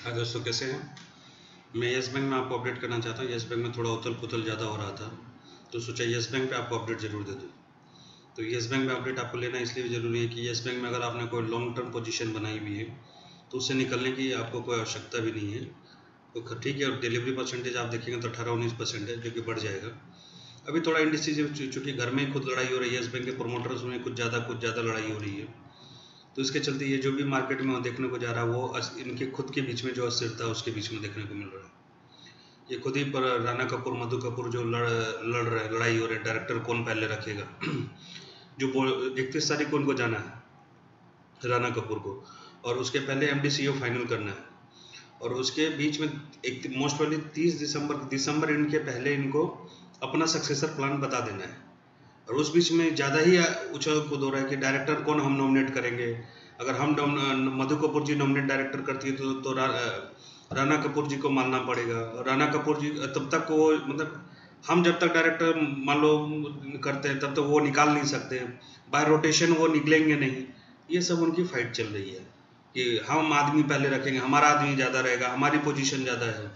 हाय दोस्तों, कैसे हैं। मैं येस बैंक में आपको अपडेट करना चाहता हूँ। येस बैंक में थोड़ा उथल पुथल ज़्यादा हो रहा था, तो सोचा येस बैंक पे आपको अपडेट ज़रूर दे दूँ। तो येस बैंक में अपडेट आपको लेना इसलिए भी ज़रूरी है कि येस बैंक में अगर आपने कोई लॉन्ग टर्म पोजीशन बनाई हुई है तो उससे निकलने की आपको कोई आवश्यकता भी नहीं है। तो ठीक है, और डिलीवरी परसेंटेज आप देखेंगे तो 18-19% है, जो कि बढ़ जाएगा। अभी थोड़ा इंडिसीजन, चूँकि घर में ही खुद लड़ाई हो रही है, येस बैंक के प्रोमोटर्स में कुछ ज़्यादा लड़ाई हो रही है, तो इसके चलते ये जो भी मार्केट में देखने को जा रहा है वो इनके खुद के बीच में जो अस्थिरता है उसके बीच में देखने को मिल रहा है। ये खुद ही पर राणा कपूर मधु कपूर जो लड़ रहे, लड़ाई हो रही है, डायरेक्टर कौन पहले रखेगा। जो 31 तारीख को उनको जाना है राणा कपूर को, और उसके पहले एमडी सीईओ फाइनल करना है, और उसके बीच में एक मोस्ट वाली 30 दिसंबर इनके पहले इनको अपना सक्सेसर प्लान बता देना है। और उस बीच में ज़्यादा ही उछल कूद हो रहा है कि डायरेक्टर कौन हम नॉमिनेट करेंगे। अगर हम मधु कपूर जी नॉमिनेट डायरेक्टर करती है तो राणा कपूर जी को मानना पड़ेगा। राणा कपूर जी तब तक वो मतलब हम जब तक डायरेक्टर मान लो करते हैं तब तक वो निकाल नहीं सकते, बाय रोटेशन वो निकलेंगे नहीं। ये सब उनकी फाइट चल रही है कि हम आदमी पहले रखेंगे, हमारा आदमी ज़्यादा रहेगा, हमारी पोजीशन ज़्यादा है।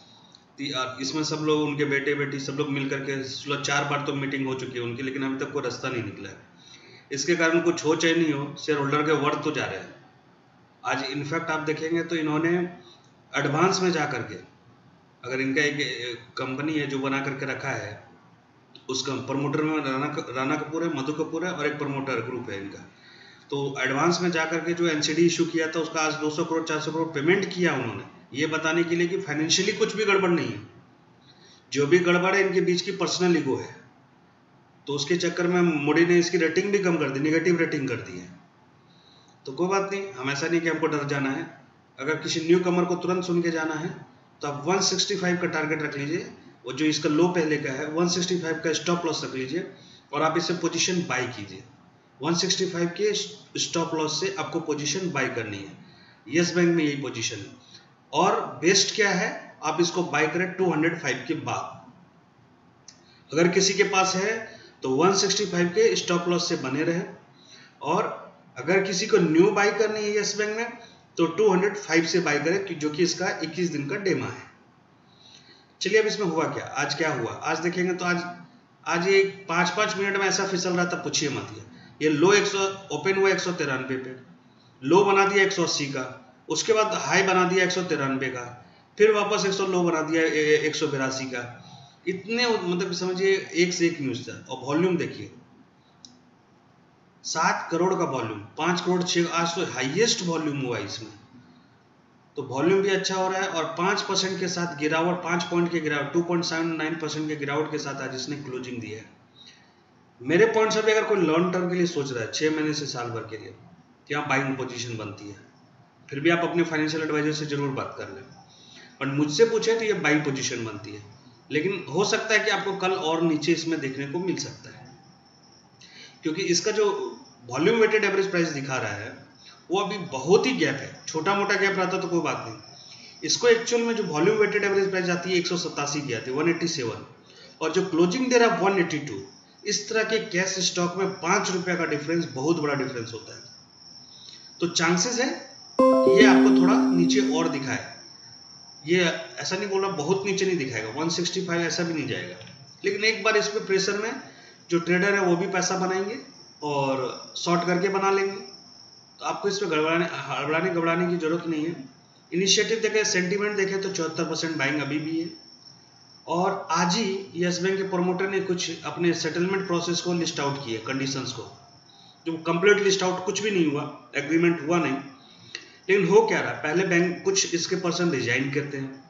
इसमें सब लोग, उनके बेटे बेटी सब लोग मिल करके 4 बार तो मीटिंग हो चुकी है उनकी, लेकिन अभी तक कोई रास्ता नहीं निकला है। इसके कारण कुछ हो चाहे नहीं हो, शेयर होल्डर के वर्थ तो जा रहे हैं। आज इनफैक्ट आप देखेंगे तो इन्होंने एडवांस में जा करके, अगर इनका एक कंपनी है जो बना करके रखा है, उसका प्रमोटर में राणा कपूर है, मधु कपूर है, और एक प्रमोटर ग्रुप है इनका। तो एडवांस में जा करके जो एनसीडी इशू किया था उसका आज 200 करोड़ 400 करोड़ पेमेंट किया उन्होंने, ये बताने के लिए कि फाइनेंशियली कुछ भी गड़बड़ नहीं है। जो भी गड़बड़ है इनके बीच की पर्सनल ईगो है। तो उसके चक्कर में मोदी ने इसकी रेटिंग भी कम कर दी, नेगेटिव रेटिंग कर दी है। तो कोई बात नहीं, हम ऐसा नहीं कि हमको डर जाना है। अगर किसी न्यू कमर को तुरंत सुन के जाना है तो आप 165 का टारगेट रख लीजिए, और जो इसका लो पहले का है 165 का स्टॉप लॉस रख लीजिए, और आप इससे पोजीशन बाई कीजिए। 165 के स्टॉप लॉस से आपको पोजीशन बाई करनी है। येस बैंक में यही पोजीशन है, और बेस्ट क्या है, आप इसको बाई करें 205 के बाद। अगर किसी के पास है तो 165 के स्टॉप लॉस से बने रहे, और अगर किसी को न्यू बाई करनी है येस बैंक में तो 205 से बाई करें, जो कि इसका 21 दिन का डेमा है। चलिए, अब इसमें हुआ क्या, आज क्या हुआ, आज देखेंगे तो आज ये 5-5 मिनट में ऐसा फिसल रहा था, पूछिए मत। ये लो 100 ओपन हुआ 193 पे, लो बना दिया 180 का, उसके बाद हाई बना दिया 193 का, फिर वापस 100 लो बना दिया 182 का। इतने मतलब समझिए एक से एक न्यूज था। और वॉल्यूम देखिए, 7 करोड़ का वॉल्यूम, 5 करोड़ 6, आज तो हाईएस्ट वॉल्यूम हुआ इसमें। तो वॉल्यूम भी अच्छा हो रहा है, और 5% के साथ गिरावट, 5 पॉइंट के गिरावट, 2.79% के गिरावट के साथ आज इसने क्लोजिंग दी है। मेरे पॉइंट से भी अगर कोई लॉन्ग टर्म के लिए सोच रहा है 6 महीने से साल भर के लिए कि यहाँ बाइंग पोजीशन बनती है, फिर भी आप अपने फाइनेंशियल एडवाइजर से जरूर बात कर लें। बट मुझसे पूछे तो ये बाइंग पोजीशन बनती है, लेकिन हो सकता है कि आपको कल और नीचे इसमें देखने को मिल सकता है, क्योंकि इसका जो वॉल्यूम वेटेड एवरेज प्राइस दिखा रहा है वो अभी बहुत ही गैप है। छोटा मोटा गैप रहता तो कोई बात नहीं, इसको एक्चुअल में जो वॉल्यूम वेटेड एवरेज प्राइस आती है 187 की आती है, 187, और जो क्लोजिंग दे रहा है 182। इस तरह के कैश स्टॉक में 5 रुपए का डिफरेंस बहुत बड़ा डिफरेंस होता है। तो चांसेस है ये आपको थोड़ा नीचे और दिखाए। ये ऐसा नहीं बोल रहा बहुत नीचे नहीं दिखाएगा, 165 ऐसा भी नहीं जाएगा, लेकिन एक बार इस पे प्रेशर में जो ट्रेडर है वो भी पैसा बनाएंगे और शॉर्ट करके बना लेंगे। तो आपको इस पर घबराने की जरूरत नहीं है। इनिशिएटिव देखें, सेंटीमेंट देखें तो 74% बाइंग अभी भी है। और आज ही येस बैंक के प्रोमोटर ने कुछ अपने सेटलमेंट प्रोसेस को लिस्ट आउट किए, कंडीशंस को, जो कंप्लीट लिस्ट आउट कुछ भी नहीं हुआ, एग्रीमेंट हुआ नहीं। लेकिन हो क्या रहा है, पहले बैंक कुछ इसके पर्सन रिजाइन करते हैं,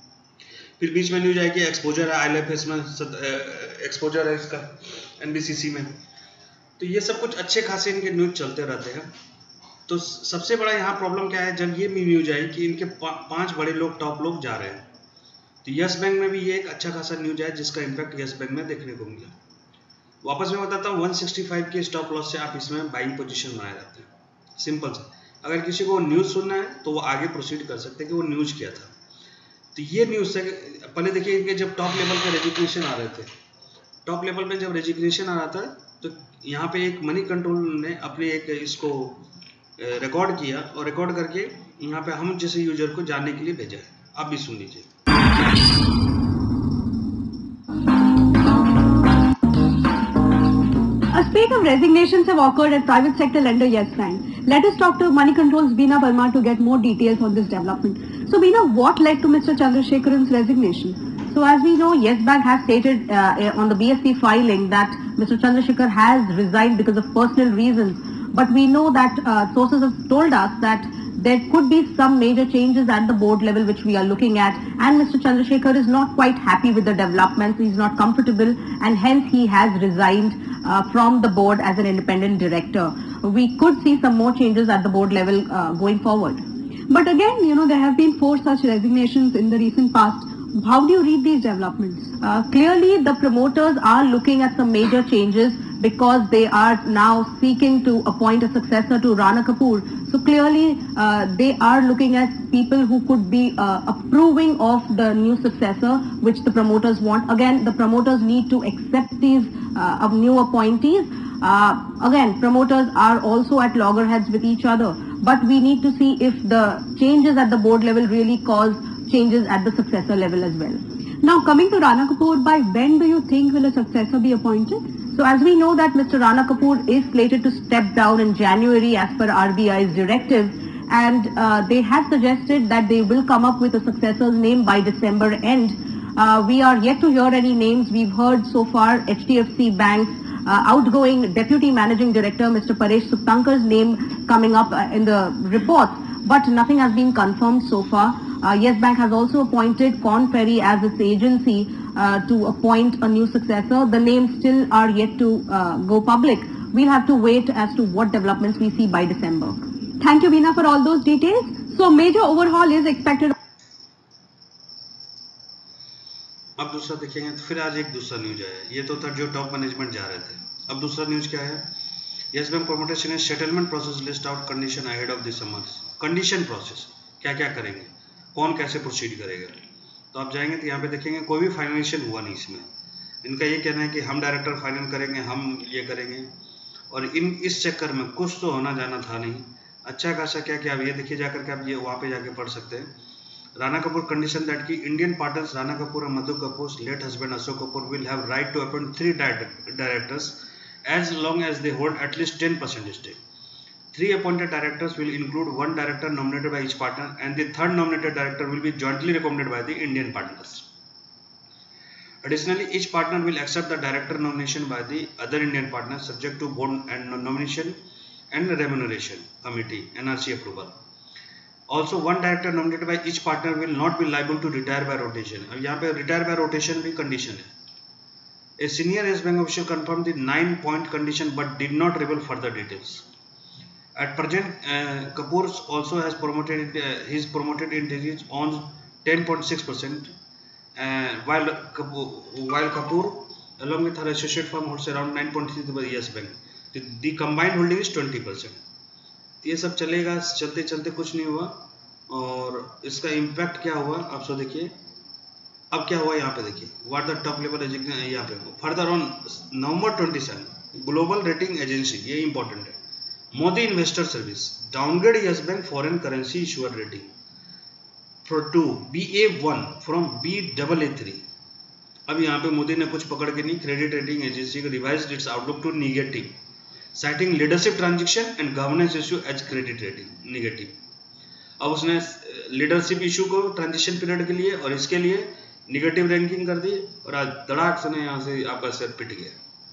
फिर बीच में न्यूज आएगी एक्सपोजर है IL&FS में, एक्सपोजर है इसका NBCC में। तो ये सब कुछ अच्छे खासे इनके न्यूज चलते रहते हैं। तो सबसे बड़ा यहाँ प्रॉब्लम क्या है, जब ये न्यूज आई कि इनके 5 बड़े लोग, टॉप लोग जा रहे हैं, तो यस बैंक में भी ये एक अच्छा खासा न्यूज है जिसका इम्पैक्ट यस बैंक में देखने को मिला। वापस मैं बताता हूँ, 165 के स्टॉप लॉस से आप इसमें बाइंग पोजीशन बनाए जाते हैं, सिंपल सा। अगर किसी को न्यूज़ सुनना है तो वो आगे प्रोसीड कर सकते हैं कि वो न्यूज़ क्या था। तो ये न्यूज़ से पहले देखिए कि जब टॉप लेवल पे रेजिग्नेशन आ रहे थे, टॉप लेवल पे जब रेजिग्नेशन आ रहा था तो यहाँ पे एक मनी कंट्रोल ने अपने एक इसको रिकॉर्ड किया और रिकॉर्ड करके यहाँ पे हम जैसे यूजर को जानने के लिए भेजा है। आप भी सुन लीजिए। A spate of resignations have occurred at private sector lender Yes Bank. Let us talk to Money Control's Beena Verma to get more details on this development. So Beena, what led to Mr. Chandrasekharan's resignation? So as we know, Yes Bank has stated on the BSP filing that Mr. Chandrasekhar has resigned because of personal reasons. But we know that sources have told us that there could be some major changes at the board level which we are looking at, and Mr. Chandrasekhar is not quite happy with the developments. He is not comfortable, and hence he has resigned from the board as an independent director. We could see some more changes at the board level going forward. But again, you know, there have been 4 such resignations in the recent past. How do you read these developments? Clearly, the promoters are looking at some major changes because they are now seeking to appoint a successor to Rana Kapoor. So clearly, they are looking at people who could be approving of the new successor, which the promoters want. Again, the promoters need to accept these new appointees. Again, promoters are also at loggerheads with each other. But we need to see if the changes at the board level really cause changes at the successor level as well. Now, coming to Rana Kapoor, by when do you think will a successor be appointed? So as we know that Mr. Rana Kapoor is slated to step down in January as per RBI's directive, and they have suggested that they will come up with a successor's name by December end. We are yet to hear any names. We've heard so far HDFC Bank's outgoing Deputy Managing Director, Mr. Paresh Suptankar's name coming up in the report, but nothing has been confirmed so far. Yes Bank has also appointed Corn Ferry as its agency to appoint a new successor. The names still are yet to go public. We'll have to wait as to what developments we see by December. Thank you, Beena, for all those details. So major overhaul is expected. अब दूसरा देखेंगे तो फिर आज एक दूसरा news आया। ये तो था जो टॉप मैनेजमेंट जा रहे थे। अब दूसरा न्यूज क्या है? यस बैंक प्रोमोटर्स ने settlement process list out condition ahead of the summers. Condition process क्या क्या करेंगे, कौन कैसे प्रोसीड करेगा। तो आप जाएंगे तो यहाँ पे देखेंगे कोई भी फाइनेंशियल हुआ नहीं इसमें। इनका ये कहना है कि हम डायरेक्टर फाइनेंस करेंगे, हम ये करेंगे, और इस चक्कर में कुछ तो होना जाना था नहीं। अच्छा खासा क्या क्या, अब ये देखिए जाकर के आप ये वहाँ पे जाके पढ़ सकते हैं। Rana Kapoor condition that ki Indian partners Rana Kapoor and Madhu Kapoor's late husband Ashok Kapoor will have right to appoint 3 directors as long as they hold at least 10% stake. 3 appointed directors will include 1 director nominated by each partner, and the 3rd nominated director will be jointly recommended by the Indian partners. Additionally, each partner will accept the director nomination by the other Indian partners subject to board and nomination and remuneration committee NRC approval. Also, 1 director nominated by each partner will not be liable to retire by rotation. अब यहाँ पे retire by rotation भी condition है। A senior Yes Bank official confirmed the 9-point condition but did not reveal further details. At present, Kapoor also has promoted his promoted entities on 10.6%, while Kapoor along with her associate firm holds around 9.3% by Yes Bank. The combined holding is 20%. ये सब चलेगा, चलते चलते कुछ नहीं हुआ, और इसका इम्पैक्ट क्या हुआ आप सब देखिए। अब क्या हुआ यहाँ पे देखिए, व्हाट द टॉप लेवल यहाँ पे further on November 27 global rating agency, ये इंपॉर्टेंट है, Moody's investor service downgrade Yes bank foreign currency issuer rating to BA1 from Baa3। अब यहाँ पे मोदी ने कुछ पकड़ के नहीं, क्रेडिट रेटिंग एजेंसी को revised its outlook to negative, citing leadership transaction and governance issue as credit rating negative। अब उसने लीडरशिप इशू को ट्रांजिशन पीरियड के लिए और इसके लिए निगेटिव रैंकिंग कर दी, और आज धड़ाक से यहाँ से आपका सिर पिट गया।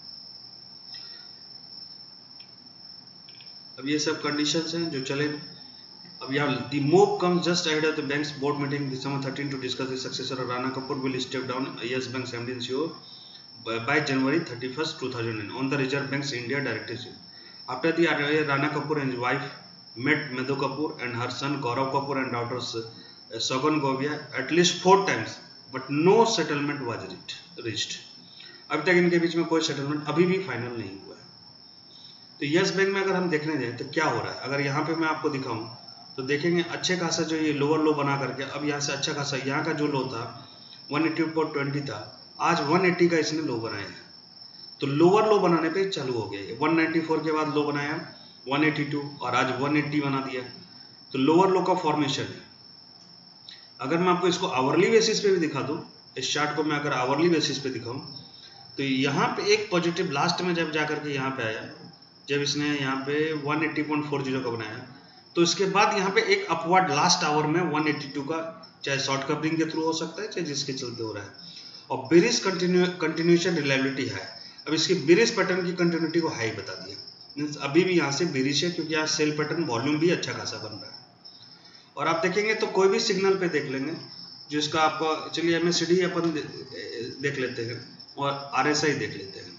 अब ये सब कंडीशंस हैं जो चले। अब यहाँ the move comes just ahead of the bank's board meeting December 13 to discuss the successor of Rana Kapoor will step down Yes Bank's MD and CEO by January 31st, 2009 on the Reserve Bank's India directorship. After the Rana Kapoor and his wife met Madhu Kapoor and her son Gaurav Kapoor and daughters Sagan Govia at least 4 times, but no settlement was reached. अभी तक इनके बीच में कोई settlement अभी भी final नहीं हुआ है। तो यस बैंक में अगर हम देखने जाए तो क्या हो रहा है, अगर यहाँ पे मैं आपको दिखाऊं तो देखेंगे अच्छे खासा जो ये लोअर लो बना करके, अब यहाँ से अच्छा खासा यहाँ का जो लो था 180.20 था, आज 180 का इसने लो बनाया है। तो लोअर लो बनाने पे चालू हो गया है। 194 के बाद लो बनाया, 182 और आज 180 बना दिया, तो लोअर लो का फॉर्मेशन है। अगर मैं आपको इसको आवरली बेसिस पे भी दिखा दूं, इस चार्ट को मैं अगर आवरली बेसिस पे दिखाऊं, तो यहाँ पे एक पॉजिटिव लास्ट में जब जाकर के यहाँ पे आया, जब इसने यहाँ पे 180.40 का बनाया, तो इसके बाद यहाँ पे एक अपवर्ड लास्ट आवर में 182 का, चाहे शॉर्ट कवरिंग के थ्रू हो सकता है, चाहे जिसके चलते हो रहा है, और बेरिश कंटिन्यूएशन रिलायबिलिटी है। अब इसकी बेरिश पैटर्न की कंटिन्यूटी को हाई बता दिया, मीन्स अभी भी यहाँ से बेरिश है, क्योंकि यहाँ सेल पैटर्न वॉल्यूम भी अच्छा खासा बन रहा है। और आप देखेंगे तो कोई भी सिग्नल पे देख लेंगे जो इसका आपको, चलिए MACD अपन देख लेते हैं और RSI देख लेते हैं,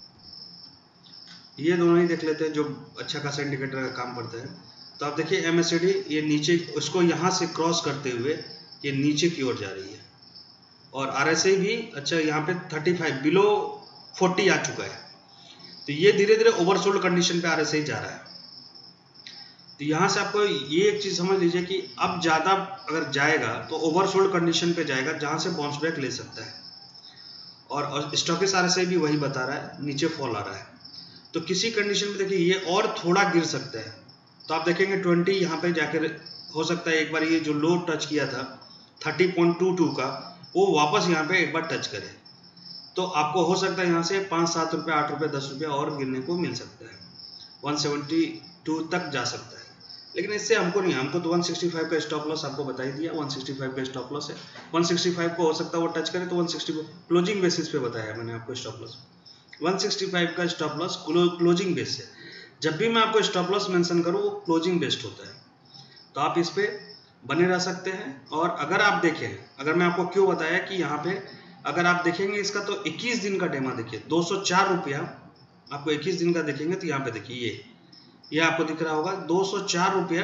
ये दोनों ही देख लेते हैं जो अच्छा खासा इंडिकेटर का काम करता है। तो आप देखिए MACD ये नीचे, उसको यहाँ से क्रॉस करते हुए ये नीचे की ओर जा रही है, और RSI भी अच्छा यहाँ पे 35 बिलो 40 आ चुका है, तो ये धीरे धीरे ओवरसोल्ड कंडीशन पे RSI जा रहा है। तो यहाँ से आपको ये एक चीज समझ लीजिए कि अब ज्यादा अगर जाएगा तो ओवरसोल्ड कंडीशन पे जाएगा, जहां से बाउंस बैक ले सकता है, और स्टॉकिस्ट RSI भी वही बता रहा है, नीचे फॉल आ रहा है। तो किसी कंडीशन में देखिए ये और थोड़ा गिर सकता है, तो आप देखेंगे 20 यहाँ पे जाकर हो सकता है एक बार ये जो लो टच किया था 30.22 का, वो वापस यहाँ पे एक बार टच करे, तो आपको हो सकता है यहाँ से 5-7 रुपये, 8 रुपये, 10 रुपये और गिरने को मिल सकता है, 172 तक जा सकता है। लेकिन इससे हमको नहीं, हमको तो 165 का स्टॉप लॉस आपको बता ही दिया, 165 का स्टॉप लॉस है, 165 को हो सकता है वो टच करे, तो 160 क्लोजिंग बेसिस पे बताया मैंने आपको स्टॉप लॉस, 165 का स्टॉप लॉस क्लोजिंग बेस है। जब भी मैं आपको स्टॉप लॉस मेंशन करूँ वो क्लोजिंग बेस्ड होता है, तो आप इस पे बने रह सकते हैं। और अगर आप देखें, अगर मैं आपको क्यों बताया कि यहाँ पे अगर आप देखेंगे इसका, तो 21 दिन का डेमा देखिए 204 रुपया, आपको 21 दिन का देखेंगे तो यहाँ पे देखिए ये आपको दिख रहा होगा 204 रुपया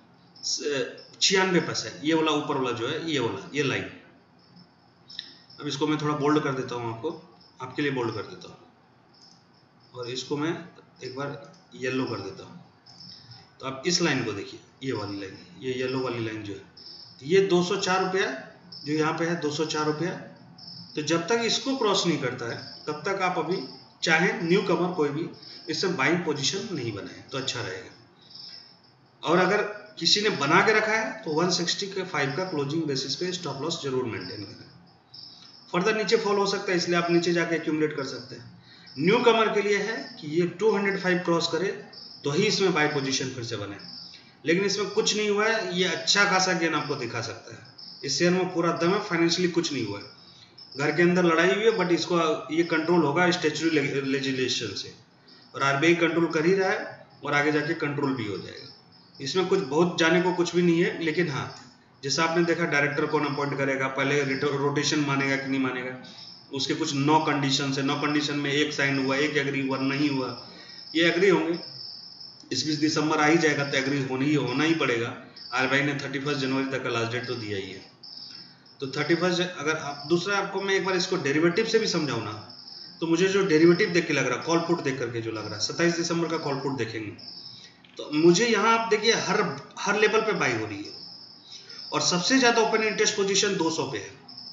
96 पैसा, ये वाला ऊपर वाला जो है, ये वाला ये लाइन। अब इसको मैं थोड़ा बोल्ड कर देता हूँ, आपके लिए बोल्ड कर देता हूँ, और इसको मैं एक बार येलो कर देता हूँ। तो आप इस लाइन को देखिए, ये वाली लाइन, ये येलो वाली लाइन जो है, तो ये 204 रुपया जो यहाँ पे है, 204 रुपया। तो जब तक इसको क्रॉस नहीं करता है तब तक आप अभी चाहे न्यू कमर कोई भी इससे बाइंग पोजीशन नहीं बनाए तो अच्छा रहेगा। और अगर किसी ने बना के रखा है तो 165 का क्लोजिंग बेसिस पे स्टॉप लॉस जरूर मेंटेन करें। फर्दर नीचे फॉल हो सकता है, इसलिए आप नीचे जाके एक्यूमुलेट कर सकते हैं। न्यू कमर के लिए है कि ये 205 क्रॉस करे तो ही इसमें बाय पोजीशन फिर से बने, लेकिन इसमें कुछ नहीं हुआ है, ये अच्छा खासा गेन आपको दिखा सकता है। इस शेयर में पूरा दम है, फाइनेंशियली कुछ नहीं हुआ है, घर के अंदर लड़ाई हुई है, बट इसको ये कंट्रोल होगा स्टैट्यूटरी लेजिस्लेशन से, और RBI कंट्रोल कर ही रहा है और आगे जाके कंट्रोल भी हो जाएगा। इसमें कुछ बहुत जाने को कुछ भी नहीं है, लेकिन हाँ जैसा आपने देखा डायरेक्टर कौन अपॉइंट करेगा, पहले रोटेशन मानेगा कि नहीं मानेगा, उसके कुछ 9 कंडीशन है, 9 कंडीशन में एक साइन हुआ, एक एग्री हुआ, नहीं हुआ, ये एग्री होंगे। 21 दिसंबर आ ही जाएगा तो एग्री होना ही पड़ेगा। RBI ने 31 जनवरी तक का लास्ट डेट तो दिया ही है, तो 31 अगर आप दूसरा आपको मैं एक बार इसको डेरिवेटिव से भी समझाऊँ ना, तो मुझे जो डेरिवेटिव देख के लग रहा है, कॉल पुट देख करके जो लग रहा है, 27 दिसंबर का कॉल पुट देखेंगे तो मुझे यहाँ आप देखिए हर लेवल पे बाई हो रही है, और सबसे ज्यादा ओपन इंटरेस्ट पोजीशन 200 पे है,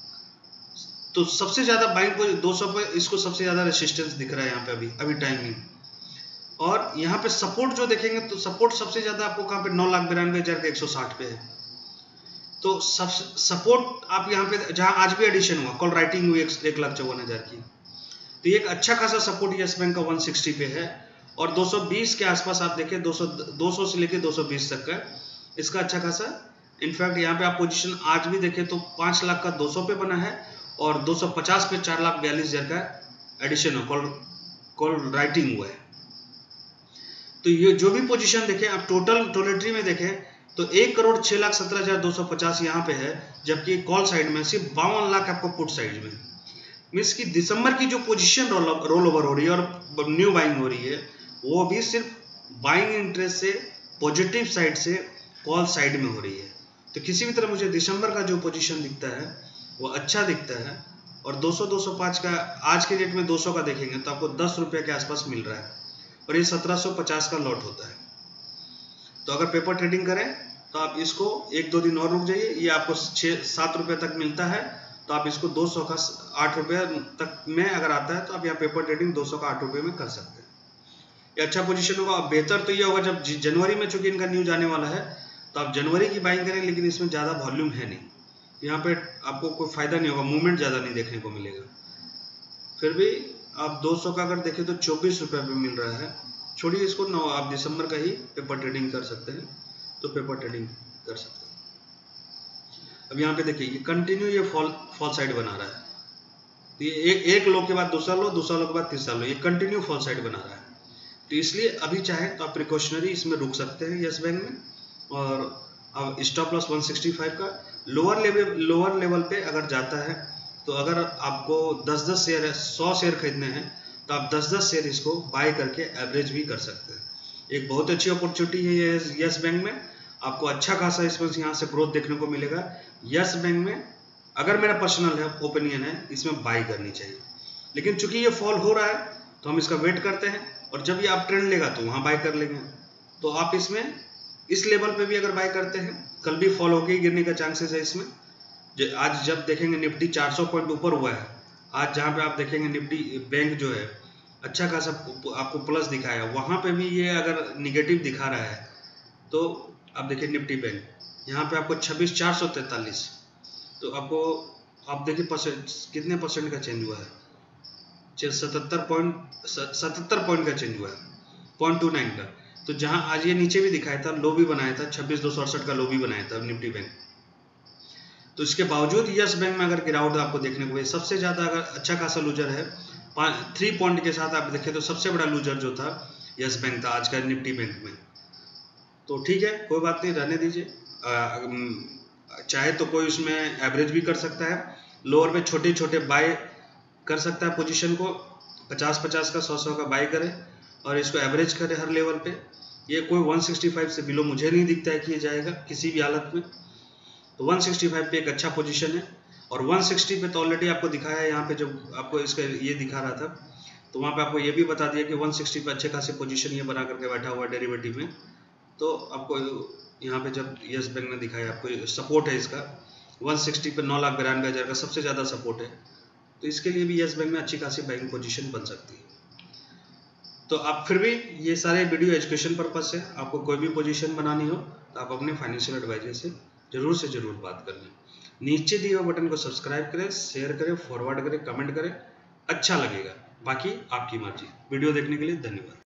तो सबसे ज्यादा बाइंग 200 पे, इसको सबसे ज्यादा रेसिस्टेंस दिख रहा है यहाँ पे अभी टाइमिंग। और यहाँ पे सपोर्ट जो देखेंगे तो सपोर्ट सबसे ज्यादा आपको कहाँ पे 9,92,160 पे है। तो सपोर्ट आप यहाँ पे जहाँ आज भी एडिशन हुआ, कॉल राइटिंग हुई 1,54,000 की, तो एक अच्छा खासा सपोर्ट यस बैंक का 160 पे है, और 220 के आसपास आप देखें, 200 से लेके 220 तक का इसका अच्छा खासा। इनफैक्ट यहाँ पे आप पोजीशन आज भी देखें तो 5 लाख का 200 पे बना है, और 250 पे 4,42,000 का एडिशन है, कॉल राइटिंग हुआ है। तो ये जो भी पोजीशन देखें आप टोटली में देखें तो 1,06,17,250 यहाँ पे है, जबकि कॉल साइड में सिर्फ 52 लाख आपको पुट साइड में। मीन्स की दिसंबर की जो पोजीशन रोल ओवर हो रही है और न्यू बाइंग हो रही है, वो भी सिर्फ बाइंग इंटरेस्ट से पॉजिटिव साइड से कॉल साइड में हो रही है। तो किसी भी तरह मुझे दिसंबर का जो पोजीशन दिखता है वो अच्छा दिखता है, और 200-205 का आज के डेट में 200 का देखेंगे तो आपको 10 रुपये के आसपास मिल रहा है, और ये 1750 का लॉट होता है। तो अगर पेपर ट्रेडिंग करें तो आप इसको 1-2 दिन और रुक जाइए, ये आपको 6-7 रुपये तक मिलता है, तो आप इसको 200 का 8 रुपये तक में अगर आता है तो आप यहाँ पेपर ट्रेडिंग 200 का 8 रुपये में कर सकते हैं। ये अच्छा पोजीशन होगा। और बेहतर तो ये होगा जब जनवरी में चूंकि इनका न्यूज आने वाला है तो आप जनवरी की बाइंग करें, लेकिन इसमें ज़्यादा वॉल्यूम है नहीं, यहाँ पे आपको कोई फायदा नहीं होगा, मूवमेंट ज़्यादा नहीं देखने को मिलेगा। फिर भी आप 200 का अगर देखें तो 24 रुपये पे मिल रहा है। छोड़िए इसको, आप दिसंबर का ही पेपर ट्रेडिंग कर सकते हैं, तो पेपर ट्रेडिंग कर सकते हैं। अब यहाँ पे देखिए ये कंटिन्यू ये फॉल साइड बना रहा है, तो ये एक लो के बाद दूसरा लो, दूसरा लो के बाद तीसरा लो, ये कंटिन्यू फॉल साइड बना रहा है। तो इसलिए अभी चाहे तो आप प्रिकॉशनरी इसमें रुक सकते हैं यस बैंक में। और अब स्टॉप लॉस 165 का लोअर लेवल पे अगर जाता है तो अगर आपको 10-10 शेयर 100 शेयर खरीदने हैं तो आप 10-10 शेयर इसको बाय करके एवरेज भी कर सकते हैं। एक बहुत अच्छी अपॉर्चुनिटी है ये यस बैंक में, आपको अच्छा खासा इसमें यहाँ से ग्रोथ देखने को मिलेगा। यस बैंक में अगर मेरा पर्सनल ओपिनियन है इसमें बाई करनी चाहिए, लेकिन चूंकि ये फॉल हो रहा है तो हम इसका वेट करते हैं, और जब ये आप ट्रेंड लेगा तो वहाँ बाय कर लेंगे। तो आप इसमें इस लेवल पे भी अगर बाय करते हैं, कल भी फॉल होके गिरने का चांसेस है इसमें। आज जब देखेंगे निफ्टी 400 पॉइंट ऊपर हुआ है, आज जहाँ पे आप देखेंगे निफ्टी बैंक जो है अच्छा खासा आपको प्लस दिखाया, वहाँ पे भी ये अगर निगेटिव दिखा रहा है तो आप देखिए निफ्टी बैंक यहाँ पे आपको 26,443, तो आपको आप देखिए कितने परसेंट का चेंज हुआ है, 77 पॉइंट का चेंज हुआ है, 0.29 का। तो जहां आज ये नीचे भी दिखाया था, लो भी बनाया था, 26,268 का लो भी बनाया था निफ्टी बैंक। तो इसके बावजूद यस बैंक में अगर गिरावट आपको देखने को मिले, सबसे ज्यादा अगर अच्छा खासा लूजर है 3 पॉइंट के साथ आप देखें तो सबसे बड़ा लूजर जो था यस बैंक था आज का निफ्टी बैंक में। तो ठीक है, कोई बात नहीं, रहने दीजिए। चाहे तो कोई उसमें एवरेज भी कर सकता है, लोअर पे छोटे छोटे बाय कर सकता है पोजीशन को, 50-50 का 100-100 का बाय करे और इसको एवरेज करे हर लेवल पे। ये कोई 165 से बिलो मुझे नहीं दिखता है कि ये जाएगा किसी भी हालत में। तो 165 पे एक अच्छा पोजीशन है, और 160 पे तो ऑलरेडी आपको दिखाया है, यहाँ पे जब आपको इसका ये दिखा रहा था तो वहाँ पे आपको ये भी बता दिया कि 160 पे अच्छे खासे पोजीशन ये बना करके बैठा हुआ है डेरिवेटिव में। तो आपको यहाँ पे जब यस बैंक ने दिखाया आपको सपोर्ट है इसका 160 पे 9,92,000 का सबसे ज़्यादा सपोर्ट है, तो इसके लिए भी यस बैंक में अच्छी खासी बाइंग पोजीशन बन सकती है। तो आप फिर भी ये सारे वीडियो एजुकेशन पर्पज से, आपको कोई भी पोजीशन बनानी हो तो आप अपने फाइनेंशियल एडवाइजर से जरूर बात कर लें। नीचे दिए हुए बटन को सब्सक्राइब करें, शेयर करें, फॉरवर्ड करें, कमेंट करें, अच्छा लगेगा। बाकी आपकी मर्जी। वीडियो देखने के लिए धन्यवाद।